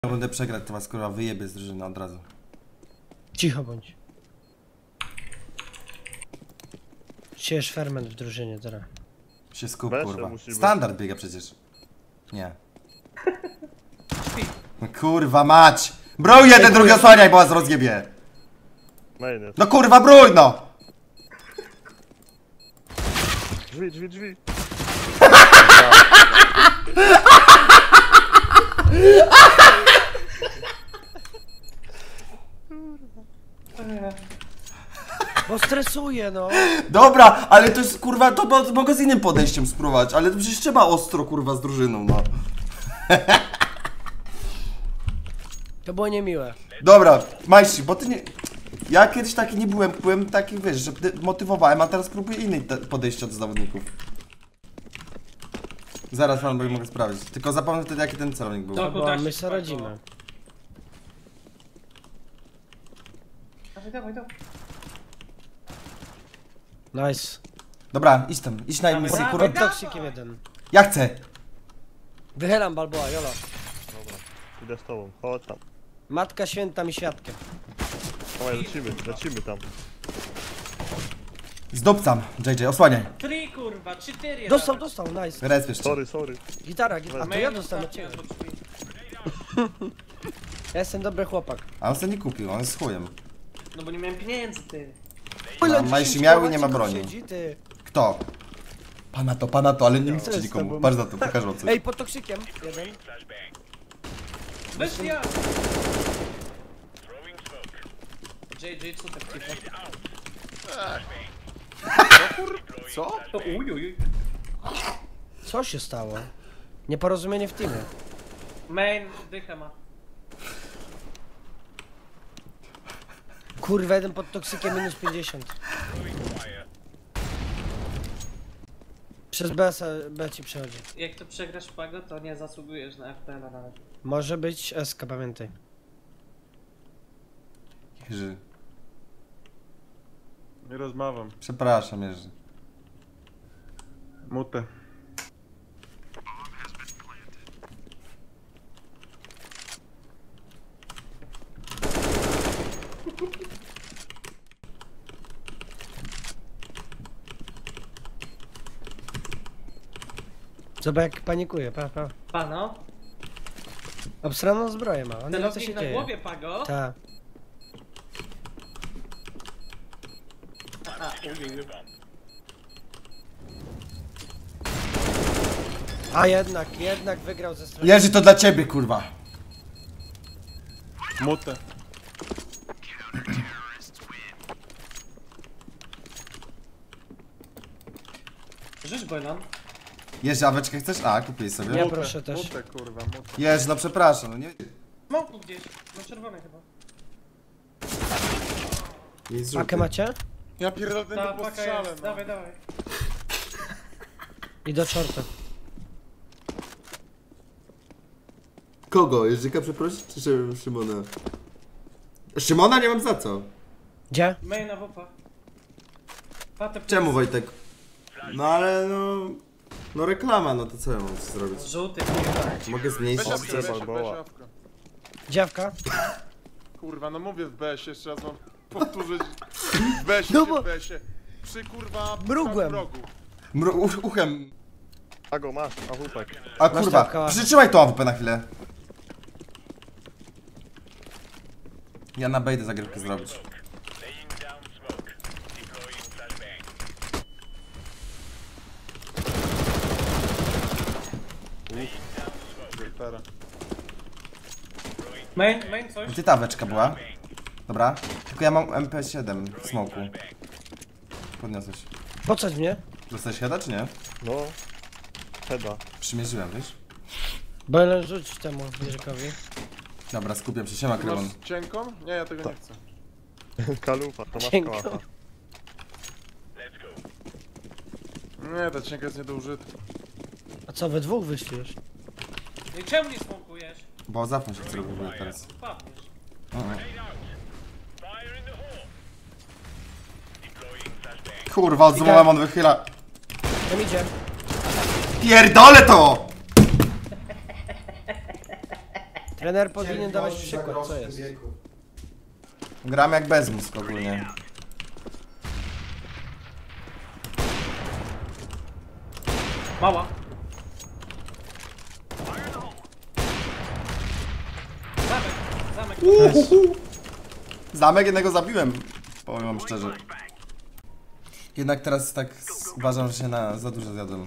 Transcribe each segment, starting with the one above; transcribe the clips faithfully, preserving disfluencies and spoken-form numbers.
Będę przegrać, to was kurwa wyjebie z drużyny od razu. Cicho bądź. Siejesz ferment w drużynie teraz. Się skup, Weź, kurwa. musi być. Standard biega przecież. Nie. No kurwa mać! Brój jeden, drugi osłaniaj, bo was rozjebie! Main jest. No kurwa brój no! Drzwi, drzwi, drzwi. Bo stresuję, no. Dobra, ale to jest kurwa, to mo- mogę z innym podejściem spróbować, ale to przecież trzeba ostro kurwa z drużyną, no. To było niemiłe. Dobra, Majsi, bo ty nie... Ja kiedyś taki nie byłem, byłem taki, wiesz, że motywowałem, a teraz próbuję innej te- podejścia do zawodników. Zaraz pan mogę sprawdzić, tylko zapomnę wtedy jaki ten celownik był. To- Bo my sobie radzimy. Dawaj, dawaj, dawaj. Nice. Dobra, idź tam, idź na misję, dawaj, kurwa. Pod toksikiem jeden. Ja chcę! Wychylam Balboa, jolo. Dobra, idę z tobą, chodź tam. Matka święta mi świadkiem. Dawaj, lecimy, lecimy tam. Zdobcam, J J, osłaniaj. Trzy kurwa, cztery. Dostał, dostał, nice. Res jeszcze. Sorry, sorry. Gitara, gitara. A to ja dostałem od ciebie. Ja jestem dobry chłopak. A on sobie nie kupił, on jest chujem. No bo nie miałem pieniędzy, ty. No, Majsi miał i nie ma broni. Siedzi, ty. Kto? Pana to, pana to, ale nie chcę jest nikomu. tobą? Patrz na to, pokażę wam coś. Ej, pod toksikiem. Jeden. Weź ja. J J, co tak cicho? Co? To uj, uj, uj. Co się stało? Nieporozumienie w teamie. Main, dycha ma. Kurwa, jeden pod toksikiem minus pięćdziesiąt. Przez B, se- B ci przechodzi. Jak to przegrasz Pago, to nie zasługujesz na F P L-a nawet. Może być S K, pamiętaj. Jerzy. Nie rozmawiam. Przepraszam, Jerzy. Mutę. Zobacz jak panikuje, pa, pa. Pano, Obsraną zbroję ma, on nie wie co celownik się na dzieje. głowie Pago. Ta. Aha, uj, uj, uj. A jednak, jednak wygrał ze strony. Jerzy, to dla ciebie, kurwa. Mutę. Rzuć Bojlan. Jerzy, aweczkę chcesz? A, kupię sobie. Ja proszę też. Mutę, kurwa, mutę. Jerzy, no przepraszam, no nie... Smoku gdzieś, na czerwone chyba. Jest Pakę macie? Ja pierdolę ten Ta to paka postrzelę, jest, no. dawaj, dawaj. I do czorta. Kogo? Jerzyka przeprosić, czy Szy- Szymona? Szymona nie mam za co. Gdzie? Main na wupa. Patę Czemu, Wojtek? No ale no... No reklama, no to co ja mam zrobić? Żółty, kurwa. Mogę zmniejszyć Weź Opcja awkę, weź, Balboa. weź awkę. Dziawka? Kurwa, no mówię w B sie, jeszcze raz mam powtórzyć. W B sie, No no bo- w B sie. Przy kurwa... Mrugłem. progu. Mru u- uchem. Pago, masz, a chłopak. A Masz kurwa, tam kałach. przytrzymaj tą A W P na chwilę. Ja na bejdę zagrywkę zrobić. Teraz. Main, main coś. Gdzie ta aweczka była? Dobra. Tylko ja mam M P siedem w smoku. Podniosłeś. Podsadź mnie. Dostałeś heada czy nie? No. Heda. Przymierzyłem, wiesz? Bojlen rzuć temu Jerzykowi. Dobra, skupiam się. Siema, Ty Krymon. masz cienką? Nie, ja tego nie chcę. Kalufa, to masz Dzięki. kałacha. Nie, ta cienka jest nie do użytku. A co, we dwóch wyszli już? No i czemu nie smokujesz? Bo zapnął się chce w ogóle teraz. Padniesz. O, o. Kurwa, odzumowałem, on wychyla. Tam idzie. Pierdolę to! Trener powinien dawać przykład, co jest. Gram jak bez mózg ogólnie. Mała. Zamek, zamek. Uhuhu. Zamek jednego zabiłem, powiem wam szczerze. Jednak teraz tak s- uważam, że się na za dużo zjadłem.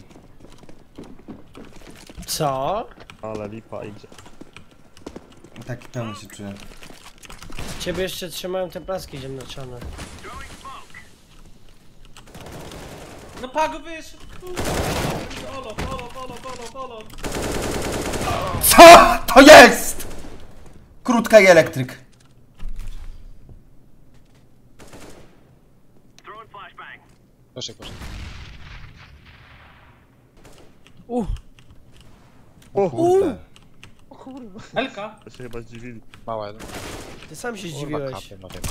Co? Ale lipa idzie. Taki pełny się czuję. Ciebie jeszcze trzymają te plaski ziemniaczane. No Pago wyszedł. Polo, polo, polo, polo, polo. Co to jest? Krótka i elektryk. Proszę, proszę. Uh, O kurde. Elka. To się chyba zdziwili. Mała jeden. ty sam się Kurwa, zdziwiłeś. kapie, no wiem.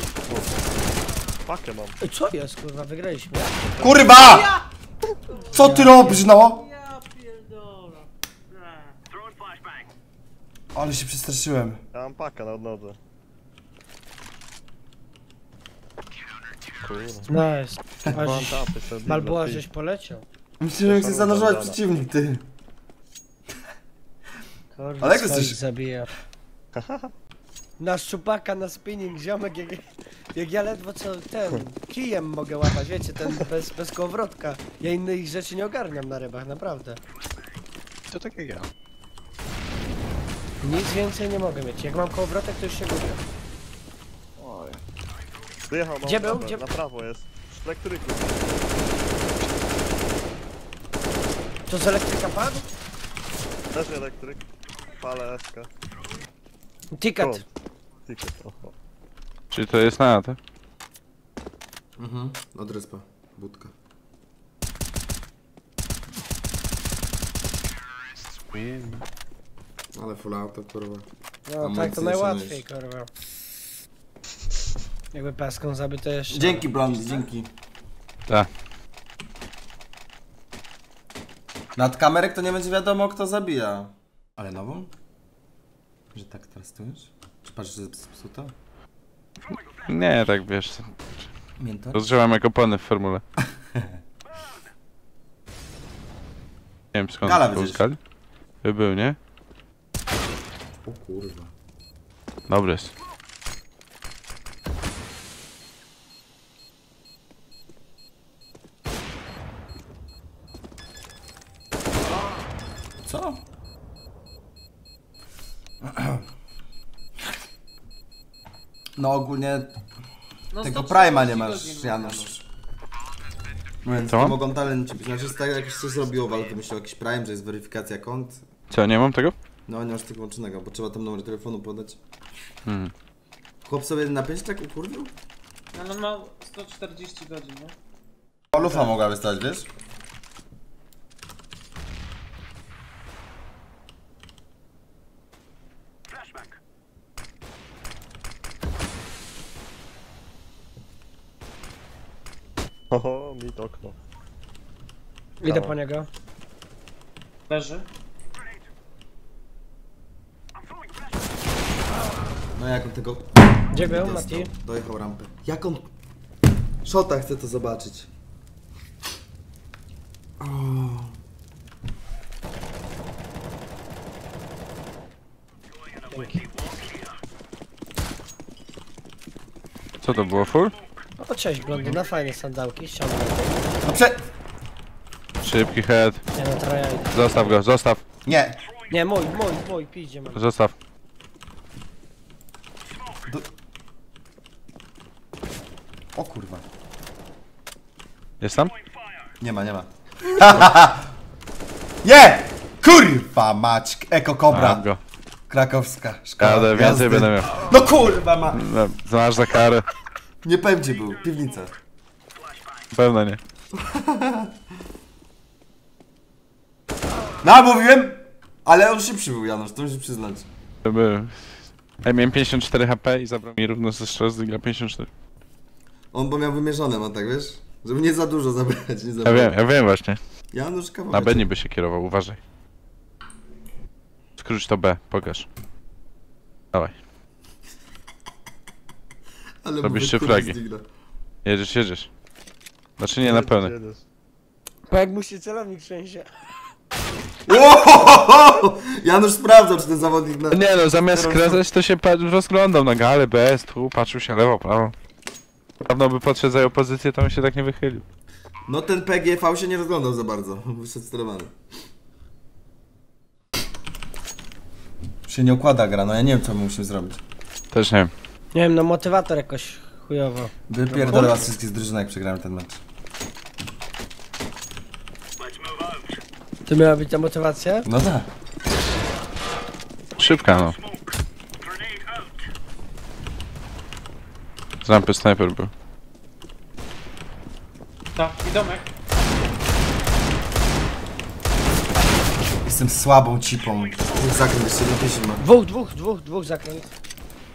Pakę mam. Ej, co jest, kurwa, wygraliśmy. Kurwa! Co ty robisz, no? Ja pierdolę. Ale się przestraszyłem. Ja mam pakę na odnodze. Kurwa. Nice. Mam Aż tapy sobie. Balboa, ty. żeś poleciał. Myślałem, że chcę zanurzować przeciwnik, ty. Kurwa, Ale jak swoich jesteś- zabija. Na szczupaka, na spinning, ziomek, jak, jak ja ledwo co ten, kijem mogę łapać, wiecie, ten bez, bez kołowrotka. Ja innych rzeczy nie ogarniam na rybach, naprawdę. To tak jak ja. Nic więcej nie mogę mieć. Jak mam kołowrotek, to już się gubię. Oj. Wyjechał mam Gdzie był? tapę. Gdzie- Na prawo jest. Z elektryku. To z elektryka padł? Też elektryk. Palę eskę. Ticket. Ticket, oho. Czyli to jest na to? Mhm, od respa. Budka. Ale full auto, kurwa. No A tak, to mocy najłatwiej, jeszcze kurwa. Jakby paską zabyte jeszcze. Dzięki, Blondy, dzięki. Tak. Nad kamerek to nie będzie wiadomo, kto zabija. Ale nową? Że tak teraz tu już? Czy patrz, że zepsuto? Nie, tak wiesz. Mięto? Rozgrzewam jak opony w formule. Nie wiem skąd Gala to był widzisz. z gali. By był, nie? O kurwa. Dobry jest. Co? No ogólnie No tego sto Prima nie czterdzieści masz, godzin Janusz. Więc Co to mam? mogą talenci być. Znaczy jest tak, jak coś zrobiło, ale wymyślił jakiś Prime, że jest weryfikacja kont. Co, nie mam tego? No nie masz tego łączonego, bo trzeba tam numer telefonu podać. Hmm. Chłop sobie na pięć tak ukurwił? No ale ma sto czterdzieści godzin, nie? O, lufa mogła wystać, wiesz? Oho, mit okno. Idę po niego. Leży. No jak on tego... Gdzie był, dostał? Mati? Dojechał rampę. Jak on... Shota chcę to zobaczyć. O. Co to było, full? O, cześć, blondyna, fajne sandałki, ściągnę. No prze... Szybki head. Nie no, trochę ja idę. Zostaw go, zostaw, Nie. Nie, mój, mój, mój, pijdzie mam. zostaw. Do... O kurwa. Jest tam? Nie ma, nie ma. Nie! Kurwa mać! Eko Kobra. Mam go. Krakowska szkoła Jadę, jazdy. więcej będę miał. No kurwa ma... No, znasz za karę? Nie powiem gdzie był. Piwnica. Pewno nie. No mówiłem! Ale on szybszy był, Janusz, to muszę przyznać. To był. Ja miałem pięćdziesiąt cztery H P i zabrał mi równo ze strzał z digla pięćdziesiąt cztery. On bo miał wymierzone, ma tak, wiesz? Żeby nie za dużo zabrać, nie za Ja wiem, ja wiem właśnie. Janusz kawałek. Na B niby się kierował, uważaj. Skróć to B, pokaż. Dawaj. Ale Robisz mówię, trzy kurde, fragi. zdigna. Jedziesz, jedziesz. Znaczy nie na pełny. Jedziesz. Bo jak mu się celownik trzęsie. Łohohoho! Janusz sprawdzał, czy ten zawodnik na... Nie no, zamiast skracać to się pa- rozglądał na galę, bez, tu, patrzył się lewo, prawo. Dawno by podszedł za opozycję, to on się tak nie wychylił. No ten P G V się nie rozglądał za bardzo. Wyszedł sterowany. Się nie układa gra, no ja nie wiem, co my musimy zrobić. Też nie wiem. Nie wiem, no motywator jakoś chujowo. Wypierdolę was wszystkich z drużyny, jak przegramy ten mecz. To miała być ta motywacja? No tak. Szybka no. Z rampy snajper był. Tak, i domek. Jestem słabą cipą. Zakręt jeszcze do pięć ma. Dwóch, dwóch, dwóch, dwóch zakręt.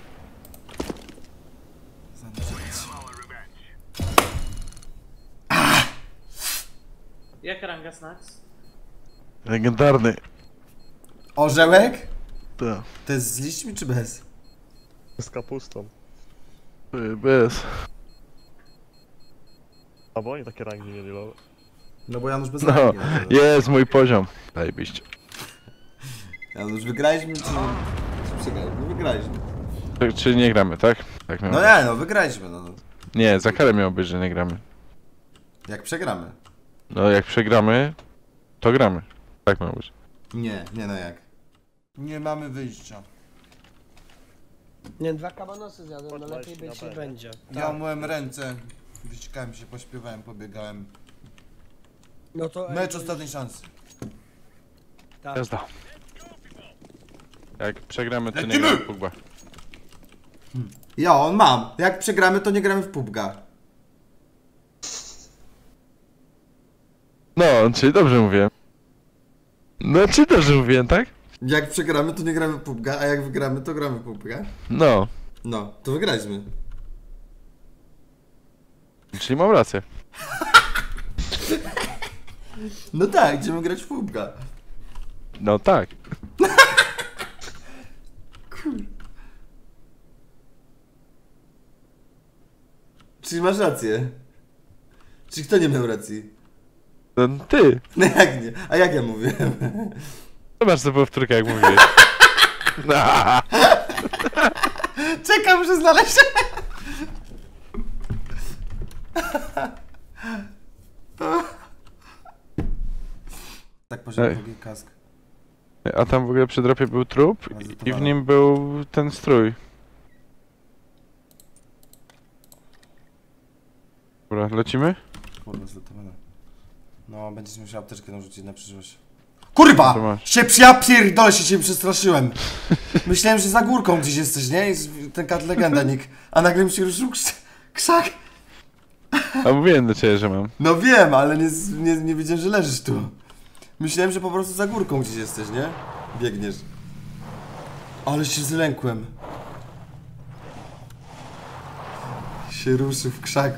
Jaka ranga snacks? Legendarny. Orzełek? Tak. To jest z liśćmi czy bez? Z kapustą. Bez. A bo oni takie rangi mieli lowe. No bo Janusz bez No, rangi, no. jest mój poziom. Zajebiście. Janusz, wygraliśmy czy... czy przegraliśmy? No wygraliśmy. Tak, czyli nie gramy, tak? Tak miało No być. nie, no wygraliśmy, no. Nie, za karę miało być, że nie gramy. Jak przegramy? No jak przegramy, to gramy. Tak miało być. Nie, nie no jak. Nie mamy wyjścia. Nie, dwa kabanosy zjadłem, no Podleci lepiej na być nie B, nie? będzie. Ja umyłem ręce, wysikałem się, pośpiewałem, pobiegałem. No to... Mecz ostatniej szansy. Tak. Jazda. Jak przegramy, to nie Lecimy! gramy w Pugba. Ja, on mam. Jak przegramy, to nie gramy w pubga. No, czyli dobrze mówiłem. No, czy dobrze mówiłem, tak? Jak przegramy, to nie gramy w pubga, a jak wygramy, to gramy w pubga. No, No, to wygraliśmy. czyli mam rację. No tak, idziemy grać w pubga. No tak. Czyli masz rację. Czyli kto nie miał racji? No, ty. No jak nie? A jak ja mówię? Zobacz to powtórkę, jak mówiłeś. Czekam, muszę znaleźć. Tak poziom Ej. drugi kask. A tam w ogóle przy dropie był trup i w nim był ten strój. Dobra, lecimy? Kurwa, zlutowane. No, będziesz musiał apteczkę narzucić na przyszłość. Kurwa! To masz. Się ja pierdolę, się cię przestraszyłem. Myślałem, że za górką gdzieś jesteś, nie? I z- ten kat legenda nick. A nagle mi się ruszył krz- krzak. A mówiłem do ciebie, że mam. No wiem, ale nie, z- nie, nie wiedziałem, że leżysz tu. Myślałem, że po prostu za górką gdzieś jesteś, nie? Biegniesz. Ale się zlękłem. Się ruszył w krzak.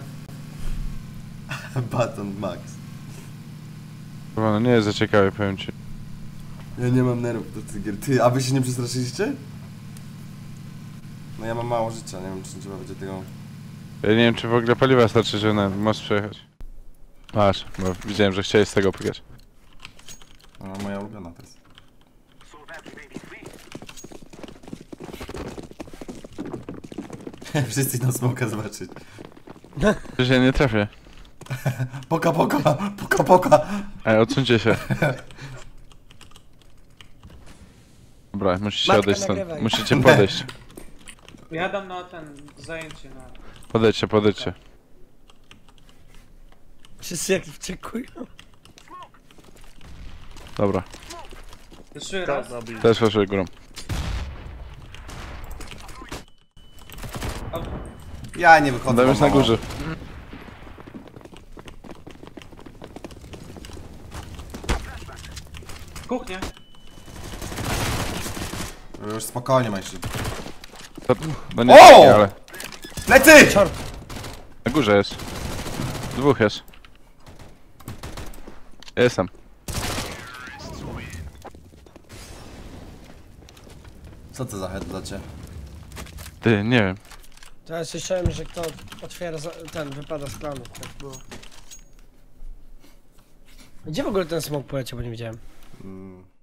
Baton Max. Chyba no nie jest za ciekawe, powiem ci. Ja nie mam nerwów do tych gier. Ty, a wy się nie przestraszyliście? No ja mam mało życia, nie wiem czy trzeba będzie tego... Ja nie wiem, czy w ogóle paliwa starczy, żeby na most przejechać. Masz, bo widziałem, że chciałeś z tego pykać. No moja ulubiona to jest. Wszyscy idą smoka zobaczyć. Przecież ja nie trafię. Poka, poka, poka, poka. Ej, odsuńcie się. Dobra, musicie Matka, odejść stąd. nagrywaj. Musicie podejść. Ja dam na ten zajęcie na... Podejdźcie, podejdźcie. Wszyscy jak wczekują. Dobra, Jeszcze raz. Kaz na B. też proszę górą. Ja nie wychodzę. Dam już na mamo. górze. Kuchnia. Już spokojnie, Majsi. To, no nie O! takie, ale... Lecy! Na górze jest. Dwóch jest. Ja jestem. Co to za head dacie? Ty, nie wiem. To ja słyszałem, że kto otwiera za, ten, wypada z planu. Tak było. Gdzie w ogóle ten smok poleciał, bo nie widziałem? Mm.